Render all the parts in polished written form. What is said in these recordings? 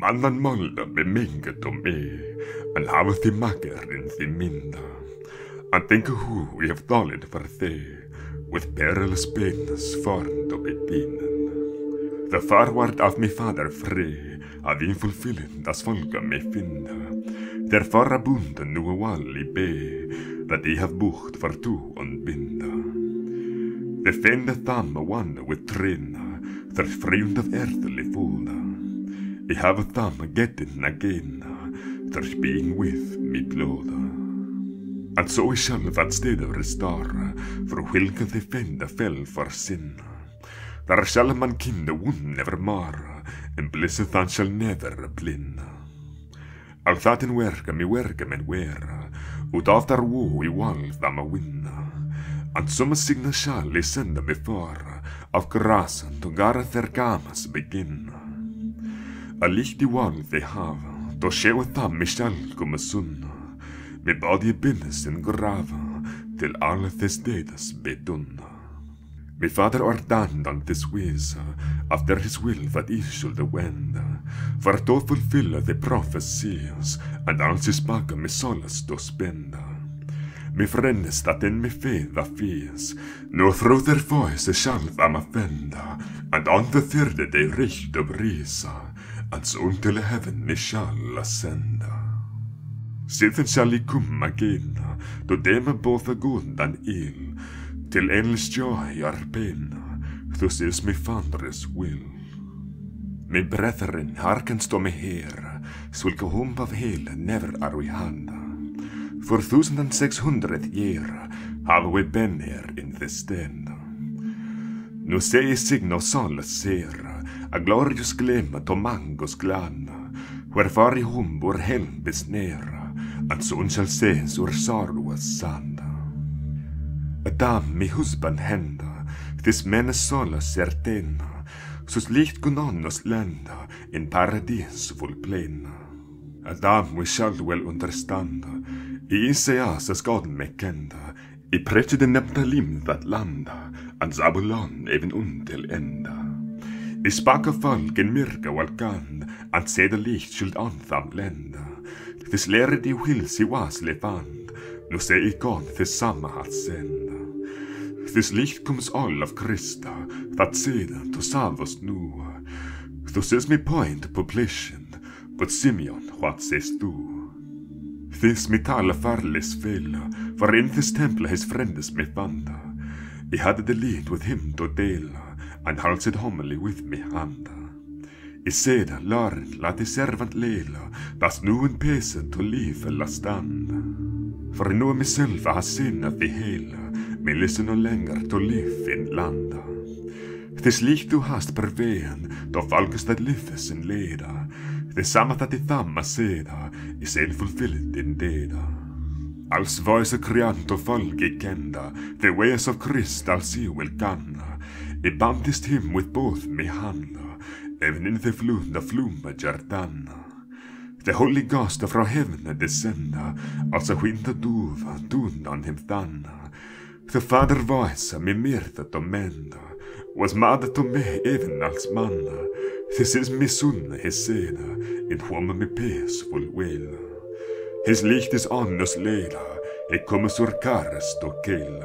Mannan molda beminget om and have the makker in the minda. And think who we have dollet for thee, with perilous pains formed of bepinen. The forward of my father free, av in fulfilling das folka me finna. Therefore abunden nu wall I be, that I have bucht for to and binda. The fende thumb one with trinna, the friend of earthly fulla. I have a thumb getting again, there's being with me bloda. And so I shall that stead restore, for whilken the fende fell for sin. There shall man kin the wound nevermore, and blessed than shall never blin. Al that in werke me wear, ut after woe I wall them a win. And some signa shall I send before, of grass to gareth their gamas begin. A licht I wall they have, to show them me shall come soon. Me body binnes in grave, till all this days be done. My father ordained on this ways, after his will that he should wend, for to fulfill the prophecies, and all his back me solace to spend. My friends that in me faith a fees, no through their voice shall them offend, and on the third day reach the breeze, and soon till heaven me shall ascend. Sithen shall I come again, to them both a good and ill, till endless joy or pain, thus is my Father's will. My brethren, hearkens to me here, swilke hump of hell never are we had. For 1600 year have we been here in this den. Nu say signo solace ser, a glorious gleam to mangos glan, wherefore I hum or helm is near, and soon shall say sur sorrow sand. Adam, my husband hända, this mens sola certena, sus licht gun oss lända, in paradis full plena. Adam, we shall well understand, I Isaias God me kenda, I preach the Neptalim that landa, and Zabulon even until enda. I spaka folk in myrka walkand, and say the licht should on them lenda. This lärde I wills I was levand, nu say I God this samma hat senda. This licht comes all of Krista, that sedan to save us nu. Thus is my point publication, but Simeon, what says du? This me tala farles fella, for in this temple his friends me fanda. I had the lead with him to dela, and halsed homily with me handa. I said, Lauren, la the servant Leila, that's nu in peasant to leave la stand. For I know myself I has sin of the hela, me listen no longer to live in landa. This licht du hast perveen, to folks that lives in leda, the samma that I thamma seda, is fulfilled in deda. Als voice creanto folk I kenda, the ways of Christ I'll see will ganna, I baptized him with both me handa, even in the fluma Jordana. The Holy Ghost from heaven descenda, also winter duva, dun on him thanna. The Father voice me mirta to menda, was mad to me even als manna. This is me son, his seda, in whom me peaceful will. His licht is on us leda, he come sur cares to killa.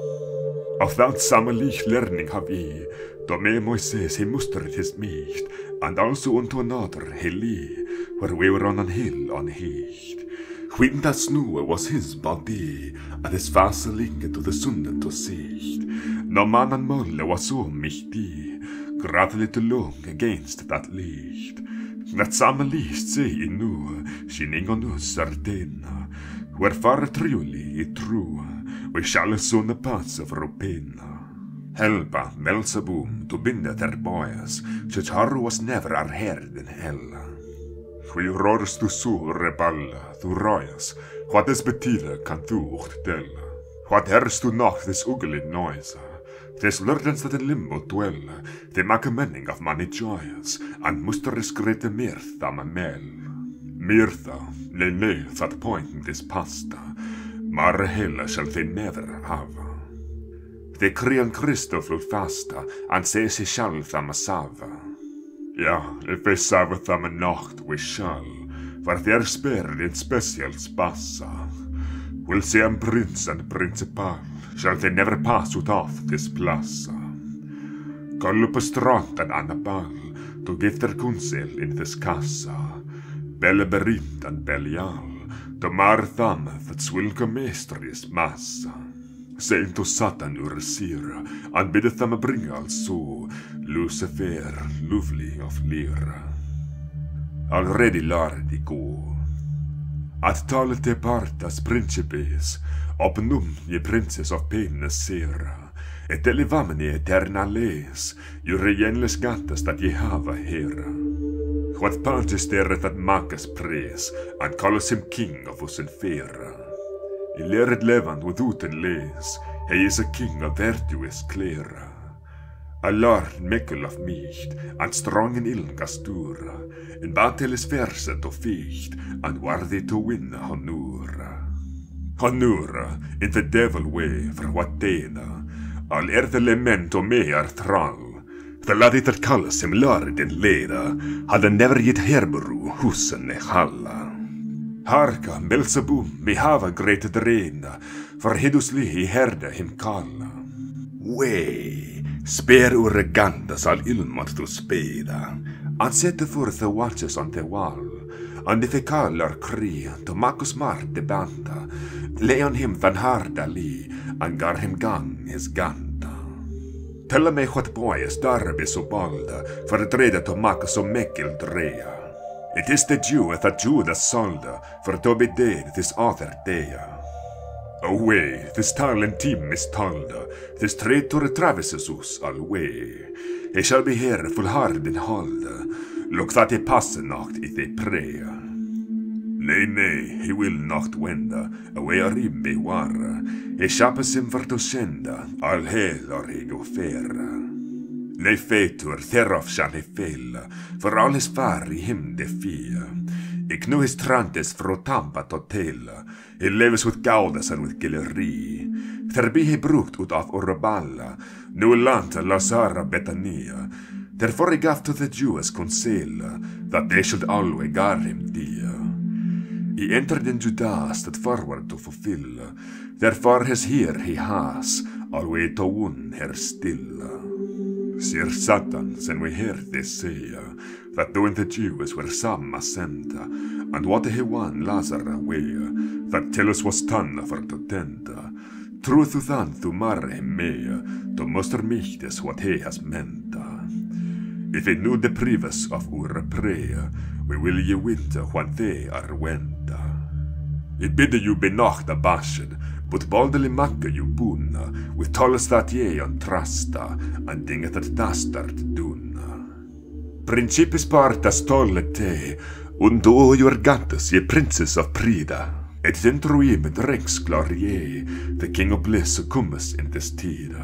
Of that same licht learning have I, to me Moises he mustered his micht, and also unto another he lie, where we were on an hill on hecht. When that snow was his body, and his vaseling to the sun to sicht. No man and molle was so michty, gradly to long against that licht. That same licht say I nu, shining on us certena, wherefore truly I true, we shall soon pass of Ropena. Helpa, Melzebum, to bind their boys, such horror was never heard in hell. Wie roars du so rebella, du royas, what is betida kan du ucht tella? What herst du noch this ugly noise? This lurdens that in limbo dwell, they make a meaning of many joys, and muster is great mirtha ma mel. Mirtha, ne that point is pasta, mare hella shall they never have. They crean Christo flut fasta, and says he shall them sava. Ja, if I save them a nacht we shall, for their spare in special spassa. We'll see a prince and principal, shall they never pass out of this plaza. Call up a strand and Annabelle, to give their counsel in this casa. Belle Berint and Belial, to mar them that swilka mestris massa. Saying to Satan Ursira, and biddeth them bring also Lucifer, lovely of Lyra. Already lardi go. At talet te partas principes, opnum ye princes of penes sera, et elevamni eternales, jure jenles gantas dat ye hava hera. What pantes deret that Marcus praise, and calls him king of us in fera. I lered levand without en les, he is a king of virtuous clera. A lord mikkel of micht, and strong in ilgastura, in battle is verset of ficht, and worthy to win honura. Honura, in the devil way, for what dena, al the lemento me are thrall. The laddie that calls him lord in leda, had never yet herberu husen e halla. Harka, Belzebub, me hava great drena, for hidusli he herde him kalla. Way, spare urgandas al ilmat to speda, and set forth the watches on the wall, and if a caller cree, to Marcus Mart de banda, lay on him van harda lee, and gar him gang his ganta. Tell me what boy is darbe so balda, for dreda to Marcus so mekil drea. It is the Jew that Judas sold, for to be dead this other day. Away, this talent team is told, this traitor traverses us alway. He shall be here full hard and hold, look that he passe not if they pray. Nay, he will not wenda, away a ribbe war, he shappes him for to senda, all hell or he go fair. Nei feitur, thereof shall he fail, for all his far I him defia. Ik nu his trantes fro tampa tot tela, he leves with gaudas and with gillerie. There be he brukt ut af Oraballa, nu lanta Lazara Betania. Therefore he gave to the Jews consel, that they should always guard him dear. He entered in Judas that forward to fulfill, therefore his here he has, always to win her still. Sir Satan, sen we heard they say, that though the Jews were some assenta, and what he won Lazar away, that tell us was done for to tenta, truth than to marre him may, to muster michtes what he has meant. If it knew the previous of our prayer, we will ye winter when they are wenta. It bid you be not abashed, but boldly makke you bunna, with tolles that ye on trasta, and dinget that dastard dunna. Principis partas tolle te, und o your gantas ye princes of Prida, et dentruim rex glorie, the king of bliss succumbus in this tida.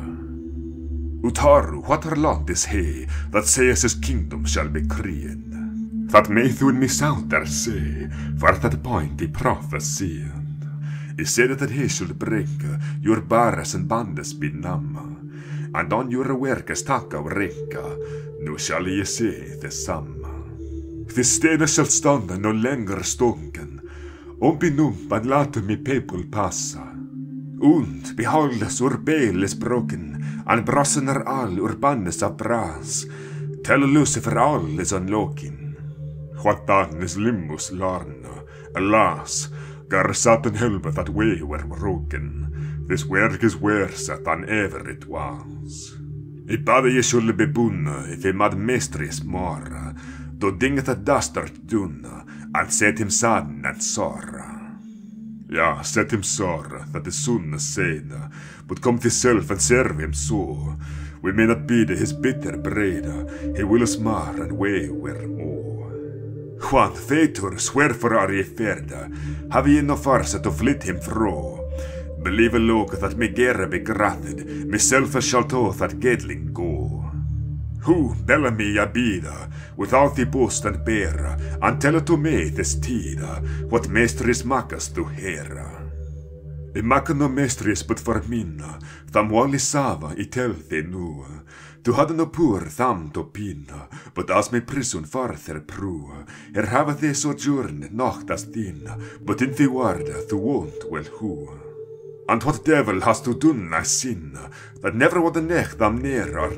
Utaru, what her land is he, that says his kingdom shall be creen? That may thun me out there say, for that point he prophesied. He said that he should break your barras and bandes be namma, and on your workes taka renka, nu shall ye see the samma. The stena shall stand no längre stunken, num and lat me people passa. Und beholdes urbel is broken, and brassen are all urbanes of brass. Tell Lucifer all is unlocking. What dan is limbus larna, alas, gar Satan help that way were broken. This work is worse than ever it was. I bade ye skulle be bunna, if I mad mestris mora, do dinget a dastard dunna, and set him sadden and sorra. Ja, set him sorra, that the sunna sena, but come to self and serve him so. We may not be his bitter breda, he will us mar and waver more. Juan, feitur, wherefore are ye ferda? Have ye no farsa to flit him fro? Believe a look that me gera be grathed, myself shall to that gedling go. Who, Bellamy abida, without the boast and bear, and tell to me this tida, what mestris macas to hera. I maca no mestris but for minna, tham wali sava I tell thee nu, Du hadde no pur thamt og pina, but as me prison farther prua, hava they sojourn nachtas dina, but in the warda du won't well hua. And what devil hast du done I sin, that never would the necht am near or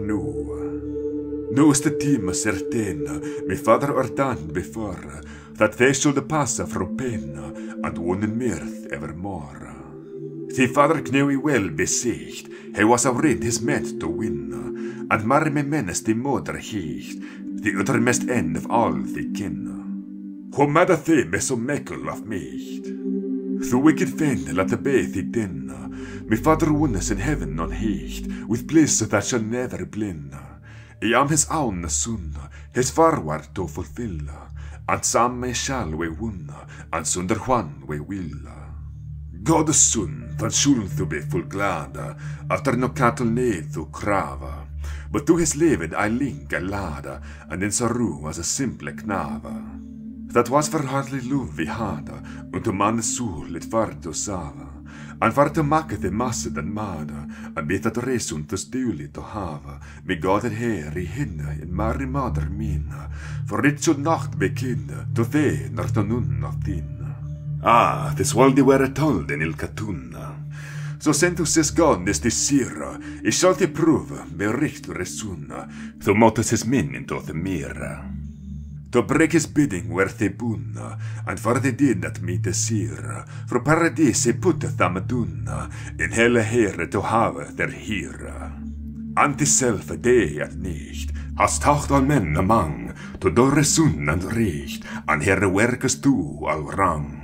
no? Nu is the time certain, my father ordained before, that they should pass from pain, and one in mirth evermore. The father knew he well besieged, he was already his meant to win, and marry me menace the mother hecht, the uttermost end of all the kin. Who mad a thee me so meikle of mecht? The wicked fiend let the bath the din, my father won us in heaven on hecht, with bliss that shall never blin. I am his own son, his forward to fulfill, and some me shall we won, and sunder one we will. God's son, that should to be full glad, after no cattle need to crave, but to his lived I link a lad, and in sorrow as a simple knave. That was for hardly love we had, and to man's soul it var to save, and for to make the masse den mad, and be that reason to stuli to have, me God her I hinne in Mary mother min, for it should not be kin, to thee nor to none of din. Ah, this world were told in il catuna. So sentus es God is desira, I shall te prove, be richt resuna, to motus his min into the mira. To break his bidding were they bunna, and for they did that me desire, for paradise putteth them dunna, in helle here to have their hira. Ante self day at nicht, hast tacht all men among, to do resun and richt, and here werkes du all rang.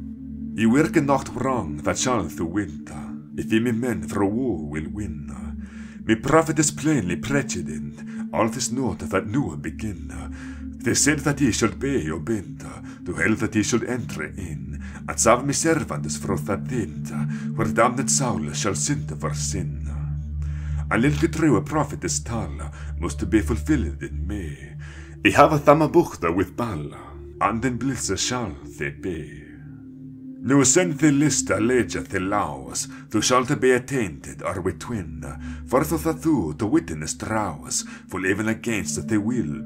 I werke not wrong that shall through winter, if ye me men for war will win. Me prophet is plainly precedent, all this note that new begin. They said that ye should be obeyed, to hell that ye should enter in, and save me servants fro that dint, where damned soul shall sin for sin. And little true prophet is tall, must be fulfilled in me. I have a thamabuchta with balla, and in blitz shall they be. Nu send the list a legeth the laws, thou shalt be attainted or we twin, for that thou to witness draws, full even against that they will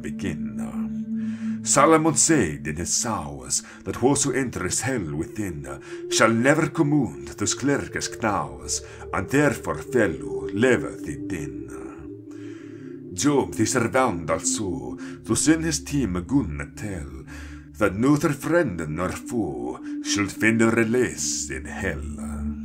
begin. Solomon said in his sours, that whoso enters hell within, shall never commune those clerkes knaus, and therefore fellow leveth it in. Job the servant also, to send his team gunna tell, that neither friend nor foe should find a release in hell.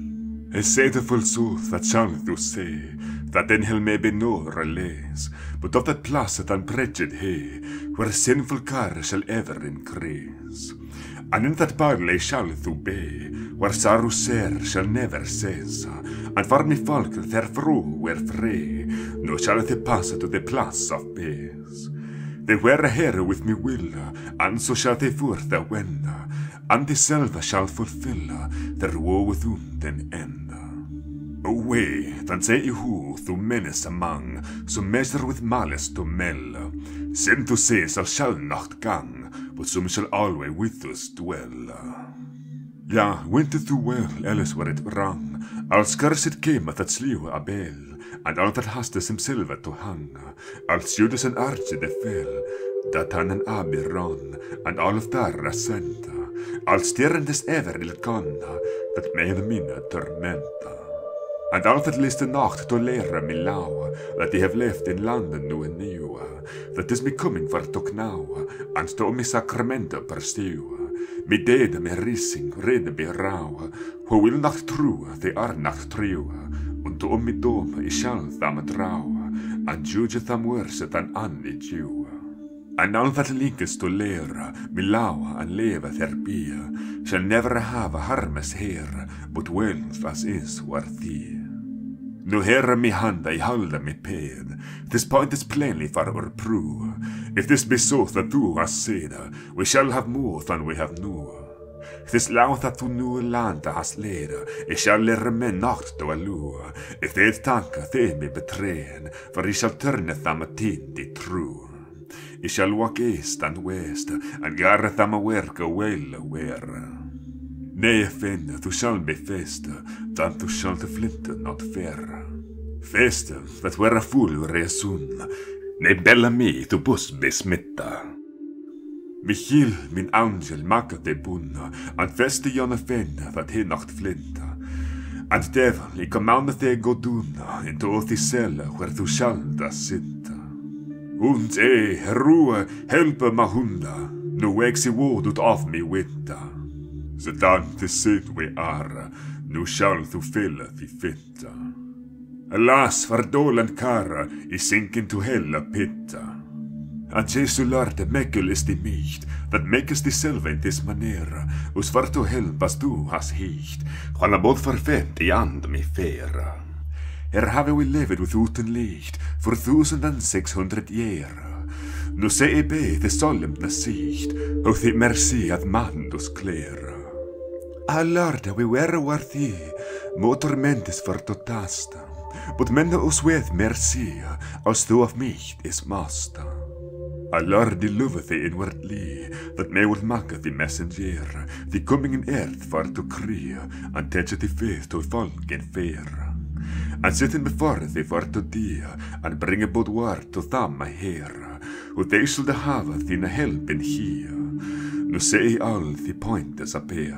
A saidful sooth that shall thou say, that in hell may be no release, but of that placid and wretched he, where sinful care shall ever increase. And in that barley shall thou be, where sorrow sere shall never cease, and for me folk therefore were free, no shall they pass to the place of peace. They were here with me will, and so shall they forth wend, and the selva shall fulfill their woe without an end. Away, then say you who through menace among, so measure with malice to mell. Sin to say shall not gang, but some shall always with us dwell. Ja, went it too well, else were it wrong, al scarce it came that slew Abel, and all that hastes himself to hang, als Judas and Archie they fell, Datan and Abi run, and all of Dara sent, als stierendes ever il gonna, that made mina tormenta. And all that list the nacht to lera me lawa, that they have left in London nu and new, that is me coming for to now, and to me sacramento pursue. Me dead me rising, red be raw, who will not true, they are not true, and to me dom I shall them draw, and judge them worse than any Jew. And all that linkes to lera, me lawa and leva their beer, shall never have a harmless hair, but wealth as is worthy. No here me hand I hold me paid, this point is plainly for our prue. If this be so that thou hast said, we shall have more than we have now. This law that thou new land hast laid, it shall remain not to allure. If they tank, they me betrayen, for he shall turneth them a the true. He shall walk east and west, and gareth them a work a well aware. Nay, offend, thou shalt be fast, that thou shalt flint not fair. Festen that were a full reason, ne bella me tu bus besmitta. Michiel, min angel, makker de bunna, an feste jonne fenne, dat he nacht flinta. And devil, I commanded thee go duna, into othi cella, where thou shalda sitta. Und ruhe, helpe ma hunda, nu exi word ut af mi witta. Zodan te sin we ara, nu shall thou fylla thi fitta. Alas, vardolan kara, I sink into hella pitta. An Jesu larde mekkel is die micht, dat mekkes die selve in dis manera, us varto helpas du has hicht, quala bod farfett I and mi fera. Have we lived withouten licht, for 1600 year. Nu se I be the solemn sicht, och the merci ad mandus clera. Larde we were worthy, motor mentis vertotasta, but mende us with merci, als du of mich is master. Larde loveth the inwardly, that may would make the messenger, the coming in earth for to crea, and teach the faith to folk in fair. And sitting before thee for to dear, and bring a bod word to them my hair, who they should have thine help in here, nu say all the pointers appear.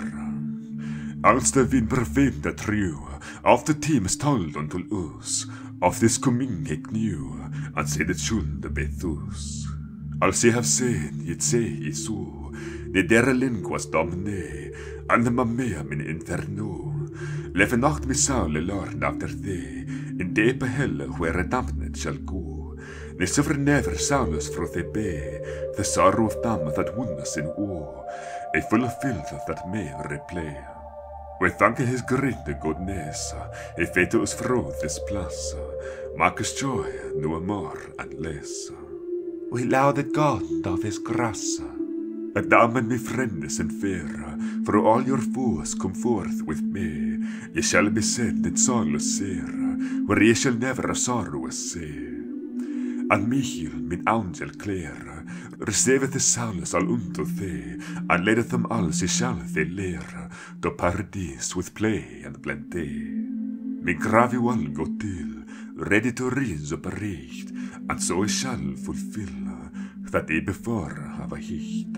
Als the wind perfect true, of the team is told unto us, of this coming ik knew, and said it should be thus. Als I have seen, yet say I so, ne derre linguas domine, and ma mea min inferno. Leve nacht mi saule lord after thee, in deepe helle where a dampnet shall go. Ne suffer never saulus fro the bay, the sorrow of them that won us in war, a full of filth that may replay. We thank his great goodness, a fate us fro this place, make us joy no more and less. We lauded God of his grace, and damn me friends and fair, for all your foes come forth with me, ye shall be set in solace sere, where ye shall never a sorrow see. And Michiel, min angel clear, receiveth the solace all unto thee, and leadeth them all she shall they lear, to paradise with play and plenty. Me gravi all go till, ready to read the bericht, and so I shall fulfill that I before have a hicht.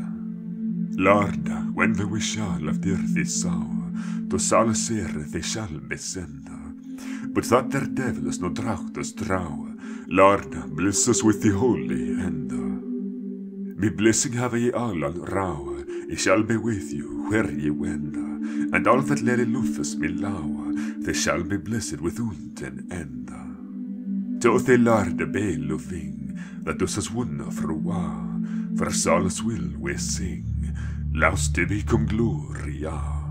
Lord, when we shall of the earth is sour, to solace they shall be send, but that their devils no draught us draw, Lord, bless us with the holy end. Me blessing have ye all raw, I shall be with you where ye wend, and all that lady Lufus me law, they shall be blessed with an end. To the Lord be loving, that us has won for a while, for solace will we sing, lost to become gloria.